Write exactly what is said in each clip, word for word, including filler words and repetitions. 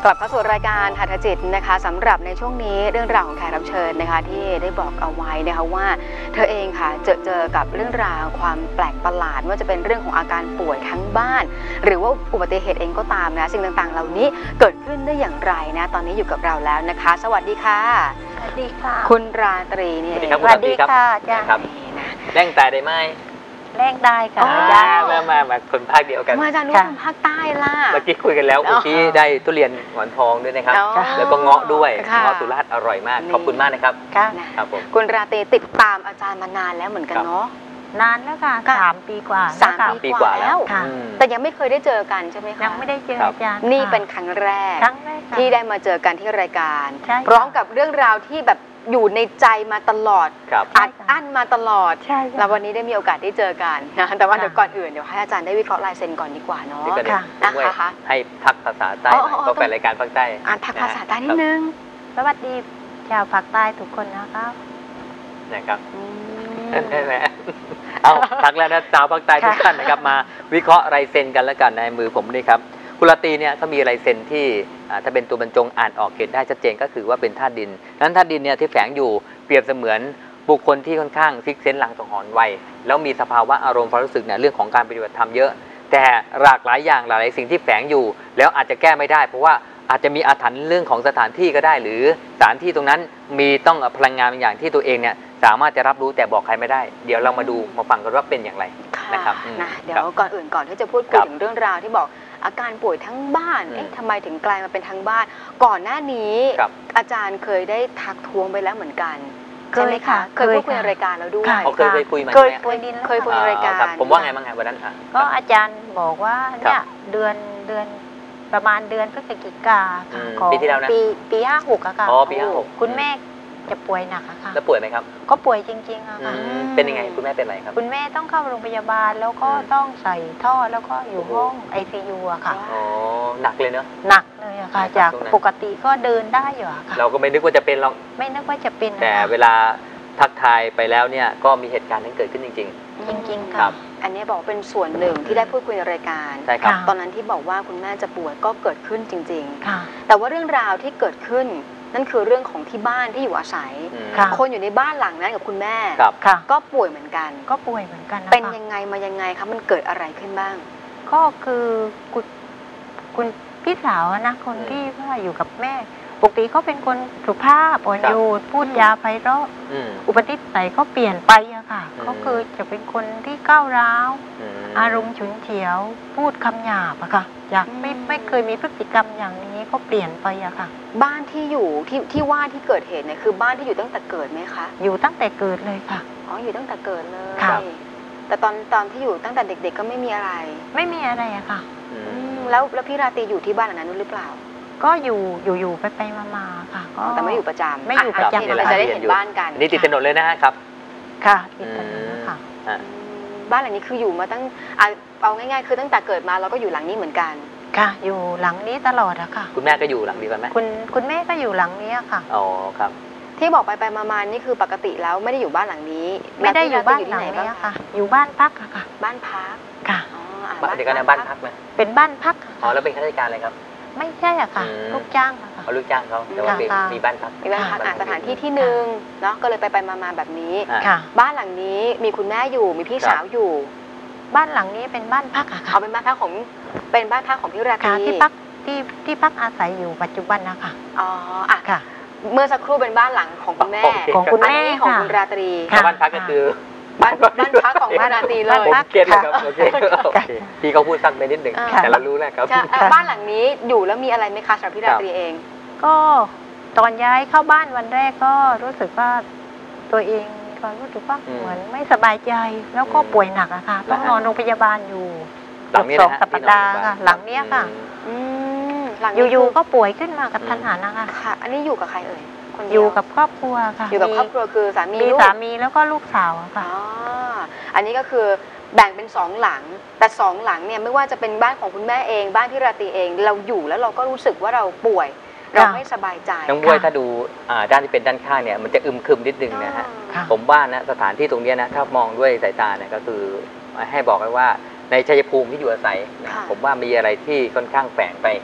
กลับเข้าสู่รายการหัตถจิตนะคะสำหรับในช่วงนี้เรื่องราวของแขกรับเชิญนะคะที่ได้บอกเอาไว้นะคะว่าเธอเองค่ะเจอเจอกับเรื่องราวความแปลกประหลาดว่าจะเป็นเรื่องของอาการป่วยทั้งบ้านหรือว่าอุบัติเหตุเองก็ตามนะสิ่งต่างๆเหล่านี้เกิดขึ้นได้อย่างไรนะตอนนี้อยู่กับเราแล้วนะคะสวัสดีค่ะสวัสดีค่ะคุณราตรีนี่สวัสดีครับคุณราตรีครับแรงตายได้ไหมแรงได้ค่ะมามามาคนภาคเดียวกันมาจากนู้นภาคใต้ล่ะเมื่อกี้คุยกันแล้วเมื่อกี้ได้ทุเรียนหมอนทองด้วยนะครับแล้วก็เงาะด้วยเงาะสุราษฎร์อร่อยมากขอบคุณมากนะครับครับผมคุณราตรีติดตามอาจารย์มานานแล้วเหมือนกันเนาะนานแล้วค่ะสามปีกว่าสามปีกว่าแล้วแต่ยังไม่เคยได้เจอกันใช่ไหมคะยังไม่ได้เจออาจารย์นี่เป็นครั้งแรกที่ได้มาเจอกันที่รายการพร้อมกับเรื่องราวที่แบบอยู่ในใจมาตลอดอัดอั้นมาตลอดแล้ววันนี้ได้มีโอกาสได้เจอกันนะแต่ว่าเดี๋ยวก่อนอื่นเดี๋ยวให้อาจารย์ได้วิเคราะห์ลายเซ็นก่อนดีกว่าเนาะนะคะให้ทักภาษาใต้ก็เป็นรายการภาคใต้อ่านทักภาษาใต้นิดนึงสวัสดีชาวภาคใต้ทุกคนนะครับนะครับเอาทักแล้วนะชาวภาคใต้ทุกท่านนะครับมาวิเคราะห์ลายเซ็นกันแล้วกันในมือผมนี่ครับคุณราตรีเนี่ยเขามีลายเซ็นที่ถ้าเป็นตัวบรรจงอ่านออกเขียนได้ชัดเจนก็คือว่าเป็นธาตุดินนั้นธาตุดินเนี่ยที่แฝงอยู่เปรียบเสมือนบุคคลที่ค่อนข้างซิกเซนส์ลางสังหรณ์ไวแล้วมีสภาวะอารมณ์ความรู้สึกเนี่ยเรื่องของการปฏิบัติธรรมเยอะแต่หลากหลายอย่างหลายสิ่งที่แฝงอยู่แล้วอาจจะแก้ไม่ได้เพราะว่าอาจจะมีอาถรรพ์เรื่องของสถานที่ก็ได้หรือสถานที่ตรงนั้นมีต้องพลังงานบางอย่างที่ตัวเองเนี่ยสามารถจะรับรู้แต่บอกใครไม่ได้เดี๋ยวเรามาดูมาฟังกันว่าเป็นอย่างไรนะครับนะเดี๋ยวก่อนอื่นก่อนที่จะพูดคุยถึงเรื่องราวที่บอกอาการป่วยทั้งบ้านเอ๊ะทำไมถึงกลายมาเป็นทั้งบ้านก่อนหน้านี้อาจารย์เคยได้ทักท้วงไปแล้วเหมือนกันใช่ไหมคะเคยพูดคุยในรายการแล้วด้วยเคยเคยคุยมาเคยคุยเคยคุยในรายการผมว่าไงบ้างไงวันนั้นก็อาจารย์บอกว่าเนี่ยเดือนเดือนประมาณเดือนพฤศจิกาของปีที่แล้วนะปีปีห้าหกอะค่ะอ๋อปีห้าหกคุณแม่จะป่วยหนักอะค่ะแล้วป่วยไหมครับก็ป่วยจริงๆอะค่ะเป็นยังไงคุณแม่เป็นอะไรครับคุณแม่ต้องเข้าโรงพยาบาลแล้วก็ต้องใส่ท่อแล้วก็อยู่ห้อง ไอ ซี ยู อะค่ะอ๋อหนักเลยเนาะหนักเลยอะค่ะจากปกติก็เดินได้อยู่อะค่ะเราก็ไม่นึกว่าจะเป็นหรอกไม่นึกว่าจะเป็นแต่เวลาทักทายไปแล้วเนี่ยก็มีเหตุการณ์นั้นเกิดขึ้นจริงๆจริงๆค่ะอันนี้บอกเป็นส่วนหนึ่งที่ได้พูดคุยในรายการใช่ครับตอนนั้นที่บอกว่าคุณแม่จะป่วยก็เกิดขึ้นจริงๆแต่ว่าเรื่องราวที่เกิดขึ้นนั่นคือเรื่องของที่บ้านที่อยู่อาศัยคนอยู่ในบ้านหลังนั้นกับคุณแม่ก็ป่วยเหมือนกันก็ป่วยเหมือนกันเป็นยังไงมายังไงคะมันเกิดอะไรขึ้นบ้างก็คือคุณคุณพี่สาวนะคนที่ว่าอยู่กับแม่ปกติเขาเป็นคนสุภาพอ่อนโยนพูดจาไพเราะอุปนิสัยเขาเปลี่ยนไปอะค่ะเขาคือจะเป็นคนที่ก้าวร้าวอารมณ์ฉุนเฉียวพูดคำหยาบอะค่ะอยากไม่ไม่เคยมีพฤติกรรมอย่างนี้เขาเปลี่ยนไปอะค่ะบ้านที่อยู่ที่ที่ว่าที่เกิดเหตุเนี่ยคือบ้านที่อยู่ตั้งแต่เกิดไหมคะอยู่ตั้งแต่เกิดเลยค่ะอ๋ออยู่ตั้งแต่เกิดเลยแต่ตอนตอนที่อยู่ตั้งแต่เด็กๆก็ไม่มีอะไรไม่มีอะไรอะค่ะแล้วแล้วพี่ราตรีอยู่ที่บ้านหลังนั้นหรือเปล่าก็อยู่อยู่อยู่ไปไปมาๆค่ะแต่ไม่อยู่ประจำไม่อยู่ประจำเราจะได้เห็นบ้านกันนี่ติดถนนเลยนะครับค่ะติดถนนค่ะบ้านหลังนี้คืออยู่มาตั้งเอาง่ายๆคือตั้งแต่เกิดมาเราก็อยู่หลังนี้เหมือนกันค่ะอยู่หลังนี้ตลอดอะค่ะคุณแม่ก็อยู่หลังนี้กันไหมคุณคุณแม่ก็อยู่หลังนี้ค่ะอ๋อครับที่บอกไปไปมาๆนี่คือปกติแล้วไม่ได้อยู่บ้านหลังนี้ไม่ได้อยู่บ้านหลังนี้ค่ะอยู่บ้านพักค่ะบ้านพักค่ะเดี๋ยวกันนะบ้านพักไหมเป็นบ้านพักอ๋อแล้วเป็นข้าราชการอะไรครับไม่ใช่อะค่ะลูกจ้างค่ะเขาลูกจ้างเขาแต่ว่ามีบ้านพักมีบ้านพักสถานที่ที่หนึ่งเนาะก็เลยไปไปมาๆแบบนี้บ้านหลังนี้มีคุณแม่อยู่มีพี่สาวอยู่บ้านหลังนี้เป็นบ้านพักอะค่ะเอาเป็นบ้านพักของเป็นบ้านพักของพี่ราตรีที่พักที่ที่พักอาศัยอยู่ปัจจุบันนะคะอ๋ออ่ะค่ะเมื่อสักครู่เป็นบ้านหลังของคุณแม่ของคุณแม่ของคุณราตรีบ้านพักก็คือบ้านบ้านพักของพี่ราตรีเลยผมเก็ตเลยครับโอเคพี่เขาพูดสั้นไปนิดหนึ่งแต่เรารู้แล้วครับบ้านหลังนี้อยู่แล้วมีอะไรไหมคะสำหรับพี่ราตรีเองก็ตอนย้ายเข้าบ้านวันแรกก็รู้สึกว่าตัวเองก็รู้สึกว่าเหมือนไม่สบายใจแล้วก็ป่วยหนักอะค่ะต้องนอนโรงพยาบาลอยู่สองสัปดาห์ค่ะหลังเนี้ยค่ะอยู่ๆก็ป่วยขึ้นมากับทันหันนะคะค่ะอันนี้อยู่กับใครเอ่ยอยู่กับครอบครัวค่ะอยู่กับครอบครัวคือสามีมีสามีแล้วก็ลูกสาวค่ะอ๋ออันนี้ก็คือแบ่งเป็นสองหลังแต่สองหลังเนี่ยไม่ว่าจะเป็นบ้านของคุณแม่เองบ้านพี่ราตรีเองเราอยู่แล้วเราก็รู้สึกว่าเราป่วยเราไม่สบายใจน้องบ้วยถ้าดูด้านที่เป็นด้านข้างเนี่ยมันจะอึมครึมนิดนึงนะฮะผมว่านะสถานที่ตรงนี้นะถ้ามองด้วยสายตาเนี่ยก็คือให้บอกไว้ว่าในชัยภูมิที่อยู่อาศัยผมว่ามีอะไรที่ค่อนข้างแฝงไป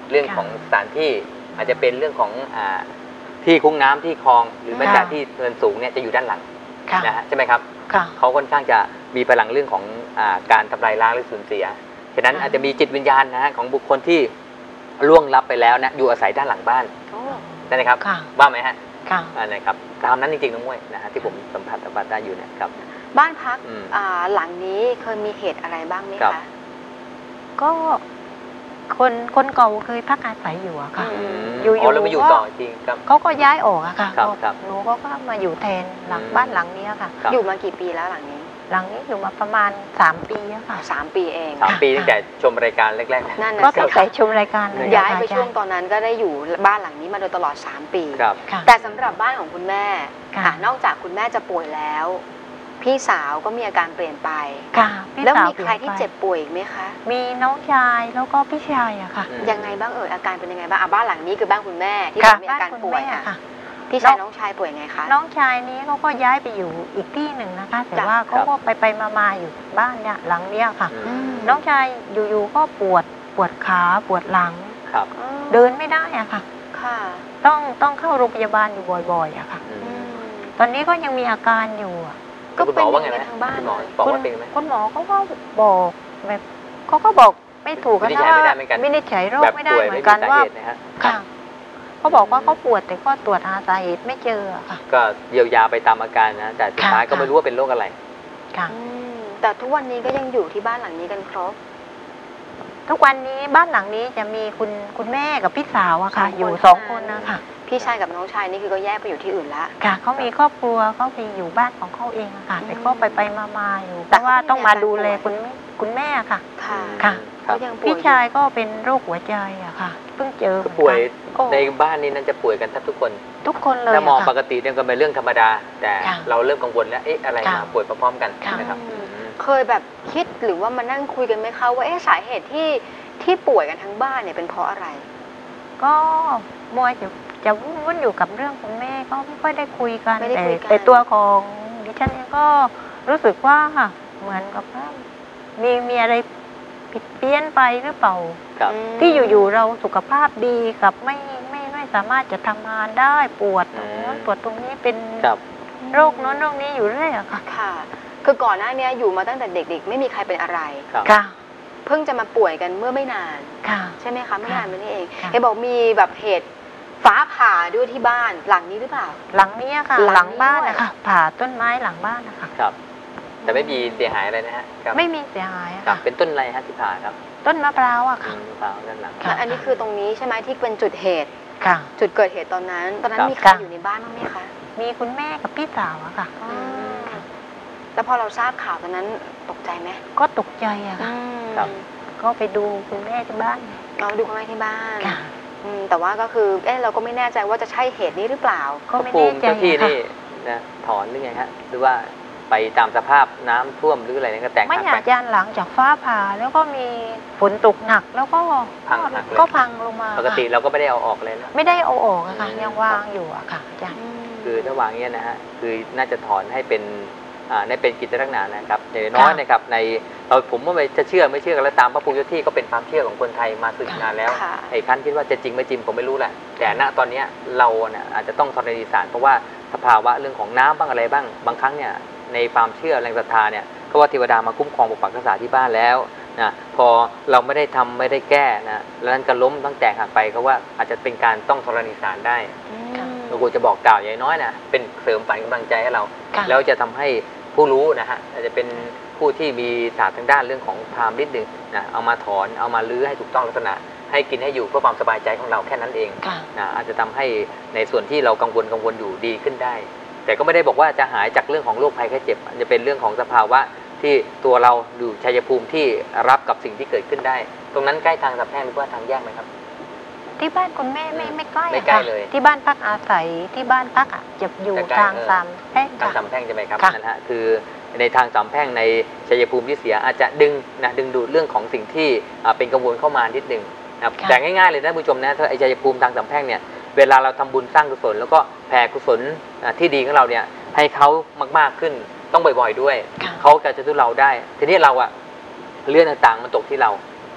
เรื่องของสถานที่อาจจะเป็นเรื่องของอ่าที่คุ้งน้ำที่คลองหรือแม้แต่ที่เนินสูงเนี่ยจะอยู่ด้านหลังนะฮะใช่ไหมครับเขาค่อนข้างจะมีพลังเรื่องของอ่าการทำลายล้างหรือสูญเสียฉะนั้นอาจจะมีจิตวิญญาณนะฮะของบุคคลที่ล่วงลับไปแล้วนะอยู่อาศัยด้านหลังบ้านได้ไหมครับว่าไหมฮะนะครับตามนั้นจริงๆน้องมวยนะฮะที่ผมสัมผัสสัมผัสได้อยู่เนี่ยครับบ้านพักหลังนี้เคยมีเหตุอะไรบ้างไหมคะก็คนคนเก่าเคยพักอาศัยอยู่อะค่ะอยู่ๆแล้วมาอยู่ต่อจริงครับเขาก็ย้ายออกอะค่ะหนูก็มาอยู่แทนหลังบ้านหลังนี้ค่ะอยู่มากี่ปีแล้วหลังนี้หลังนี้อยู่มาประมาณสามปีอะค่ะสามปีเองสามปีตั้งแต่ชมรายการแรกๆนั่นก็ตั้งแต่ชมรายการย้ายไปช่วงตอนนั้นก็ได้อยู่บ้านหลังนี้มาโดยตลอดสามปีแต่สำหรับบ้านของคุณแม่นอกจากคุณแม่จะป่วยแล้วพี่สาวก็มีอาการเปลี่ยนไปค่ะแล้วมีใครที่เจ็บป่วยอีกไหมคะมีน้องชายแล้วก็พี่ชายอะค่ะยังไงบ้างเอ่ยอาการเป็นยังไงบ้างบ้านหลังนี้คือบ้านคุณแม่ที่บอกมีอาการป่วยค่ะพี่ชายน้องชายป่วยไงคะน้องชายนี้เขาก็ย้ายไปอยู่อีกที่หนึ่งนะคะแต่ว่าเขาก็ไปไปมาๆอยู่บ้านเนี่ยหลังเนี้ยค่ะน้องชายอยู่ๆก็ปวดปวดขาปวดหลังเดินไม่ได้อะค่ะต้องต้องเข้าโรงพยาบาลอยู่บ่อยๆอะค่ะตอนนี้ก็ยังมีอาการอยู่ก็เป็นอย่างนี้ทางบ้านคุณคุณหมอเขาก็บอกแบบเขาก็บอกไม่ถูกกันนะว่าไม่ได้ใช้โรคไม่ได้เหมือนกันว่าค่ะเขาบอกว่าเขาปวดแต่ก็ตรวจหาสาเหตุไม่เจอค่ะก็เยียวยาไปตามอาการนะแต่สุดท้ายก็ไม่รู้ว่าเป็นโรคอะไรค่ะแต่ทุกวันนี้ก็ยังอยู่ที่บ้านหลังนี้กันครบทุกวันนี้บ้านหลังนี้จะมีคุณคุณแม่กับพี่สาวอะค่ะอยู่สองคนนะคะพี่ชายกับน้องชายนี่คือก็แยกไปอยู่ที่อื่นละค่ะเขามีครอบครัวเขาไปอยู่บ้านของเขาเองอะค่ะแต่ก็ไปไปมาๆอยู่เพราะว่าต้องมาดูแลคุณคุณแม่ค่ะค่ะพี่ชายก็เป็นโรคหัวใจอะค่ะเพิ่งเจอป่วยในบ้านนี้นั่นจะป่วยกันแทบทุกคนทุกคนเลยถ้ามองปกติเนี่ยก็เป็นเรื่องธรรมดาแต่เราเริ่มกังวลแล้วเอ๊ะอะไรมาป่วยพร้อมๆกันนะครับเคยแบบคิดหรือว่ามานั่งคุยกันไหมคะว่าเอ๊ะสาเหตุที่ที่ป่วยกันทั้งบ้านเนี่ยเป็นเพราะอะไรก็มัวจะจะวุ่นอยู่กับเรื่องคุณแม่ก็ไม่ค่อยได้คุยกันแต่แต่ตัวของดิฉันเองก็รู้สึกว่าเหมือนกับว่ามีมีอะไรผิดเพี้ยนไปหรือเปล่าที่อยู่ๆเราสุขภาพดีกับไม่ไม่ไม่สามารถจะทำงานได้ปวดตรงนู้นปวดตรงนี้เป็นโรคโน้นโรคนี้อยู่เรื่อยอะค่ะค่ะคือก่อนหน้านี้อยู่มาตั้งแต่เด็กๆไม่มีใครเป็นอะไรค่ะเพิ่งจะมาป่วยกันเมื่อไม่นานใช่ไหมคะไม่นานมานี่เองเห็นบอกมีแบบเหตุฟ้าผ่าด้วยที่บ้านหลังนี้หรือเปล่าหลังนี้ค่ะหลังบ้านนะคะผ่าต้นไม้หลังบ้านนะคะครับแต่ไม่มีเสียหายอะไรนะฮะไม่มีเสียหายค่ะเป็นต้นอะไรฮะที่ผ่าครับต้นมะพร้าวอะค่ะมะพร้าวด้านหลังอันนี้คือตรงนี้ใช่ไหมที่เป็นจุดเหตุค่ะจุดเกิดเหตุตอนนั้นตอนนั้นมีใครอยู่ในบ้านบ้างไหมคะมีคุณแม่กับพี่สาวอะค่ะแล้วพอเราทราบข่าวตอนนั้นตกใจไหมก็ตกใจอะค่ะก็ไปดูคุณแม่ที่บ้านเราดูคุณแม่ที่บ้านแต่ว่าก็คือเอ๊ะเราก็ไม่แน่ใจว่าจะใช่เหตุนี้หรือเปล่าก็ไม่แน่ใจที่นี่นะถอนหรือไงฮะหรือว่าไปตามสภาพน้ำท่วมหรืออะไรนั่นก็แต่งไม่อยากยานหลังจากฟ้าผ่าแล้วก็มีฝนตกหนักแล้วก็พังก็พังลงมาปกติเราก็ไม่ได้เอาออกเลยนะไม่ได้เอาออกอะค่ะยังวางอยู่อะค่ะอาจารย์คือถ้าวางเงี้ยนะฮะคือน่าจะถอนให้เป็นอ่าในเป็นกิจลักษณะนะครับอย่างน้อยนะครับในเราผมว่าจะเชื่อไม่เชื่อกันแล้วตามพระภูมิเจ้าที่ก็เป็นความเชื่อของคนไทยมาสึกนานแล้วไอ้ขั้นคิดว่าจะจริงไม่จริงผมไม่รู้แหละแต่ณตอนนี้เราเนี่ยอาจจะต้องธรณีสารเพราะว่าสภาวะเรื่องของน้ำบ้างอะไรบ้างบางครั้งเนี่ยในความเชื่อแรงศรัทธาเนี่ยก็ว่าเทวดามาคุ้มครองปกปักรักษาที่บ้านแล้วนะพอเราไม่ได้ทำไม่ได้แก้นะแล้วนั้นก็ล้มต้องแตกหักไปก็ว่าอาจจะเป็นการต้องธรณีสารได้หลวงปู่จะบอกกล่าวอย่างน้อยนะเป็นเสริมฝันกำลังใจให้เราแล้วจะทำให้ผู้รู้นะฮะอาจจะเป็นผู้ที่มีศาสตร์ทางด้านเรื่องของพราหมณ์นิดนึงนะเอามาถอนเอามาลื้อให้ถูกต้องลักษณะให้กินให้อยู่เพื่อความสบายใจของเราแค่นั้นเองนะอาจจะทำให้ในส่วนที่เรากังวลกังวลอยู่ดีขึ้นได้แต่ก็ไม่ได้บอกว่าจะหายจากเรื่องของโรคภัยแค่เจ็บจะเป็นเรื่องของสภาวะที่ตัวเราอยู่ชัยภูมิที่รับกับสิ่งที่เกิดขึ้นได้ตรงนั้นใกล้ทางสามแพร่งหรือว่าทางแยกไหมครับที่บ้านคุณแม่ไม่ไม่ใกล้ค่ะที่บ้านพักอาศัยที่บ้านพักอ่ะจะอยู่ทางสามแพร่งทางสามแพร่งใช่ไหมครับนั่นฮะคือในทางสามแพร่งในชัยภูมิที่เสียอาจจะดึงนะดึงดูดเรื่องของสิ่งที่เป็นกังวลเข้ามานิดนึงนะแต่ง่ายๆเลยนะผู้ชมนะถ้าไอ้ชัยภูมิทางสามแพร่งเนี่ยเวลาเราทำบุญสร้างกุศลแล้วก็แผ่กุศลที่ดีของเราเนี่ยให้เขามากๆขึ้นต้องบ่อยๆด้วยเขาจะจะทุเราได้ทีนี้เราอะเรื่องต่างๆมันตกที่เรา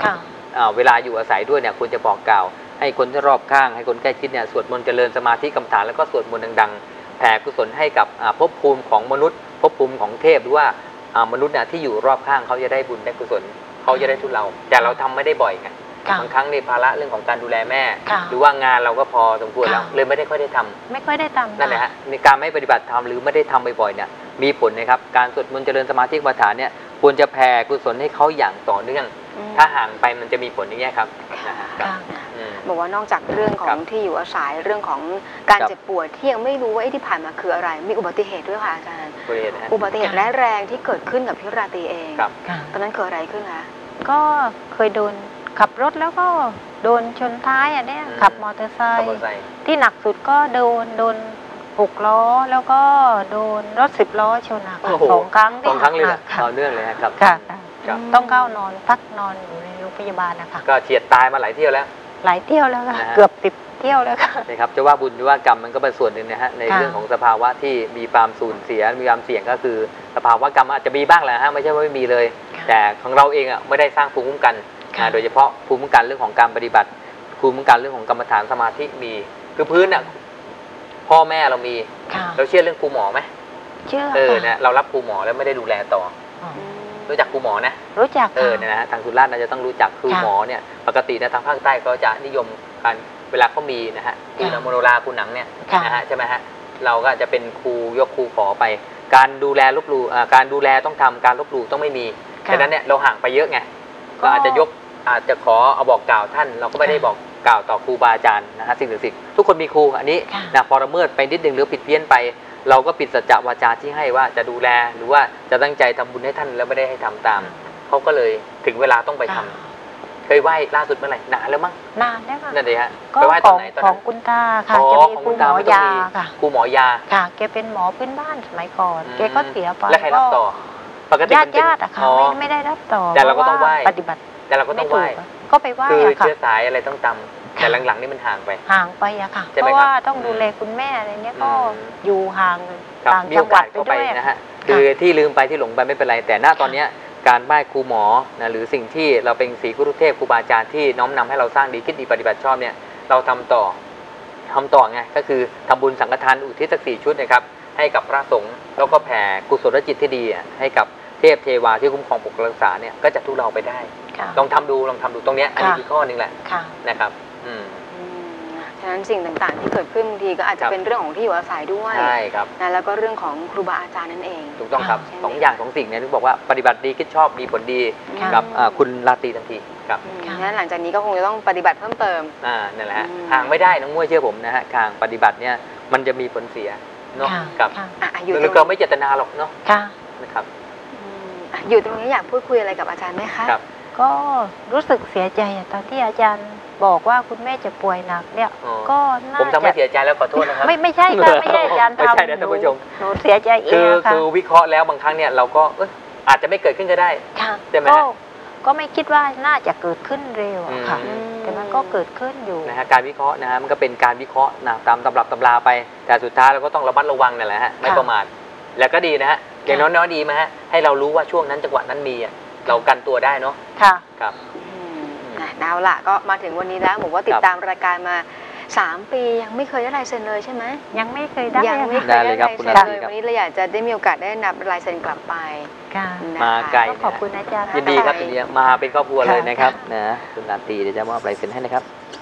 เวลาอยู่อาศัยด้วยเนี่ยควรจะบอกกล่าวให้คนที่รอบข้างให้คนใกล้ชิดเนี่ยสวดมนต์เจริญสมาธิกรรมฐานแล้วก็สวดมนต์ดังๆแผ่กุศลให้กับภพภูมิของมนุษย์ภพภูมิของเทพหรือว่ามนุษย์เนี่ยที่อยู่รอบข้างเขาจะได้บุญได้กุศลเขาจะได้ทุเราแต่เราทำไม่ได้บ่อยไงบางครั้งในภาระเรื่องของการดูแลแม่หรือว่างานเราก็พอสมควรแล้วเลยไม่ได้ค่อยได้ทำไม่ค่อยได้ทำนั่นแหละฮะในการไม่ปฏิบัติธรรมหรือไม่ได้ทำบ่อยๆเนี่ยมีผลนะครับการสวดมนต์เจริญสมาธิกรรมฐานเนี่ยควรจะแผ่กุศลให้เขาอย่างต่อเนื่องถ้าห่างไปมันจะมีผลอย่างนี้ครับบอกว่านอกจากเรื่องของที่อยู่อาศัยเรื่องของการเจ็บป่วยที่ยังไม่รู้ว่าที่ผ่านมาคืออะไรมีอุบัติเหตุด้วยค่ะอาจารย์อุบัติเหตุร้ายแรงที่เกิดขึ้นกับพี่ราตรีเองตอนนั้นเกิดอะไรขึ้นคะก็เคยโดนขับรถแล้วก็โดนชนท้ายอ่ะเนี่ยขับมอเตอร์ไซค์ที่หนักสุดก็โดนโดนหกล้อแล้วก็โดนรถสิบล้อชนค่ะสองครั้งสองครั้งเลยต่อเนื่องเลยครับค่ะต้องเข้านอนพักนอนอยู่ในโรงพยาบาลนะคะก็เฉียดตายมาหลายเที่ยวแล้วหลายเที่ยวแล้วค่ะเกือบสิบเที่ยวแล้วค่ะใช่ครับจะว่าบุญว่ากรรมมันก็เป็นส่วนหนึ่งนะฮะในเรื่องของสภาวะที่มีความสูญเสียมีความเสี่ยงก็คือสภาวะกรรมอาจจะมีบ้างแหละฮะไม่ใช่ว่าไม่มีเลยแต่ของเราเองอ่ะไม่ได้สร้างภูมิคุ้มกันโดยเฉพาะภูมิคุ้มกันเรื่องของการปฏิบัติภูมิคุ้มกันเรื่องของกรรมฐานสมาธิมีคือพื้นอ่ะพ่อแม่เรามีเราเชื่อเรื่องครูหมอไหมเชื่อเออเนี่ยเรารับครูหมอแล้วไม่ได้ดูแลต่อรู้จักครูหมอนะรู้จักเออเนี่ยนะทางสุราษฎร์น่าจะต้องรู้จักครูหมอเนี่ยปกตินะทางภาคใต้ก็จะนิยมการเวลาเขามีนะฮะครูนโมโนราครูหนังเนี่ยนะฮะใช่ไหมฮะเราก็จะเป็นครูยกครูขอไปการดูแลลบหลู่การดูแลต้องทำการลบหลู่ต้องไม่มีฉะนั้นเนี่ยเราห่างไปเยอะไงก็อาจจะยกอาจจะขอเอาบอกกล่าวท่านเราก็ไม่ได้บอกกล่าวต่อครูบาอาจารย์นะฮะสิ่งศักดิ์สิทธิ์ทุกคนมีครูอันนี้นะพอละเมิดไปนิดนึงหรือผิดเพี้ยนไปเราก็ปิดสัจจะวาจาที่ให้ว่าจะดูแลหรือว่าจะตั้งใจทำบุญให้ท่านแล้วไม่ได้ให้ทำตามเขาก็เลยถึงเวลาต้องไปทำเคยไหว้ล่าสุดเมื่อไหร่นานแล้วมั้งนานแล้วค่ะนั่นเลยฮะไปไหว้ตอนไหนตอนนั้นของคุณตาค่ะจะมีครูหมอยาค่ะครูหมอยาค่ะแกเป็นหมอพื้นบ้านสมัยก่อนแกก็เสียไปแล้วใครรับต่อปกติญาติญาติอะค่ะไม่ไม่ได้รับต่อแต่เราก็ต้องไหว้ปฏิบัติแต่เราก็ต้องไหว้ก็ไปไหว้คือเชื้อสายอะไรต้องจำแต่หลังๆนี่มันห่างไปห่างไปอะค่ะเพราะว่าต้องดูแลคุณแม่อะไรเนี้ยก็อยู่ห่างต่างจังหวัดไปด้วยนะฮะคือที่ลืมไปที่หลงไปไม่เป็นไรแต่ณตอนนี้การไหว้ครูหมอนะหรือสิ่งที่เราเป็นศรีกุรุเทพครูบาอาจารย์ที่น้อมนำให้เราสร้างดีคิดดีปฏิบัติชอบเนี่ยเราทำต่อทำต่อไงก็คือทำบุญสังฆทานอุทิศสักสี่ชุดนะครับให้กับพระสงฆ์แล้วก็แผ่กุศลจิตที่ดีให้กับเทพเทวาที่คุ้มครองปกรักษาเนี่ยก็จะทุเราไปได้ลองทำดูลองทำดูตรงนี้อันนี้คือข้อนึงแหละนะครับอืมฉะนั้นสิ่งต่างๆที่เกิดขึ้นบางทีก็อาจจะเป็นเรื่องของที่อยู่อาศัยด้วยใช่ครับนะแล้วก็เรื่องของครูบาอาจารย์นั่นเองถูกต้องครับสองอย่างสองสิ่งเนี่ยที่บอกว่าปฏิบัติดีคิดชอบมีผลดีกับคุณราตรีทันทีครับงั้นหลังจากนี้ก็คงจะต้องปฏิบัติเพิ่มเติมอ่านั่นแหละห่างไม่ได้น้องมั่วเชื่อผมนะฮะห่างปฏิบัติเนี่ยมันจะมีผลเสียเนาะกับเราเราไม่เจตนาหรอกเนาะนะครับอยู่ตรงนี้อยากพูดคุยอะไรกับอาจารย์ไหมคะก็รู้สึกเสียใจตอนที่อาจารย์บอกว่าคุณแม่จะป่วยหนักเนี่ยก็น่าจะผมทำให้เสียใจแล้วขอโทษนะครับไม่ไม่ใช่ค่ะไม่ใช่อาจารย์ทำไม่ใช่นะท่านผู้ชมหนูเสียใจเองคือคือวิเคราะห์แล้วบางครั้งเนี่ยเราก็อาจจะไม่เกิดขึ้นก็ได้ใช่ไหมก็ไม่คิดว่าน่าจะเกิดขึ้นเร็วค่ะแต่มันก็เกิดขึ้นอยู่นะฮะการวิเคราะห์นะฮะมันก็เป็นการวิเคราะห์นะตามตำรับตำราไปแต่สุดท้ายเราก็ต้องระมัดระวังนั่นแหละฮะไม่ประมาทแล้วก็ดีนะฮะอย่างน้อยๆดีไหมฮะให้เรารู้ว่าช่วงนั้นจังหวะนั้นมีเรากันตัวได้เนาะค่ะครับเอาล่ะก็มาถึงวันนี้แล้วบอกว่าติดตามรายการมาสามปียังไม่เคยได้ลายเซ็นเลยใช่ไหมยังไม่เคยได้ยังไม่เคยได้ลายเซ็นเลยวันนี้เราอยากจะได้มีโอกาสได้นับลายเซ็นกลับไปมาไกลขอบคุณอาจารย์ยินดีครับยินดีมาเป็นครอบครัวเลยนะครับนะคุณราตรีเดี๋ยวจะมอบลายเซ็นให้นะครับ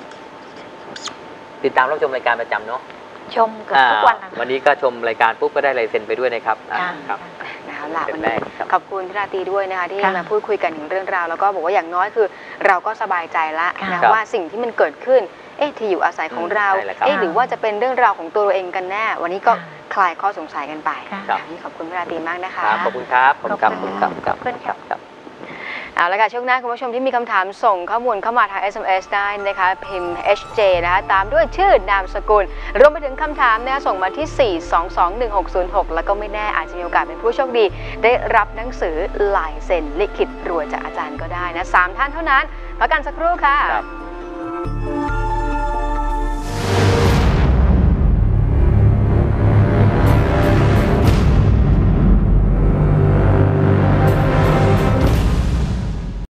ติดตามรับชมรายการประจำเนาะชมเกือบทุกวันวันนี้ก็ชมรายการปุ๊บก็ได้ลายเซ็นไปด้วยนะครับครับเอาล่ะวันนี้ขอบคุณพี่ราตรีด้วยนะคะที่มาพูดคุยกันถึงเรื่องราวแล้วก็บอกว่าอย่างน้อยคือเราก็สบายใจละนะว่าสิ่งที่มันเกิดขึ้นเอ๊ะที่อยู่อาศัยของเราเอ๊ะหรือว่าจะเป็นเรื่องราวของตัวเราเองกันแน่วันนี้ก็คลายข้อสงสัยกันไปนี่ขอบคุณพี่ราตรีมากนะคะขอบคุณครับขอบคุณครับขอบคุณครับเอาละค่ะช่วงหน้าคุณผู้ชมที่มีคำถามส่งข้อมูลเข้ามาทาง เอส เอ็ม เอส ได้นะคะพิมพ์ เอช เจ นะคะตามด้วยชื่อนามสกุลรวมไปถึงคำถามนะคะส่งมาที่ สี่ สอง สอง หนึ่ง หก ศูนย์ หก แล้วก็ไม่แน่อาจจะมีโอกาสเป็นผู้โชคดีได้รับหนังสือลายเซ็นลิขิตรวยจากอาจารย์ก็ได้นะสามท่านเท่านั้นพักกันสักครู่ค่ะ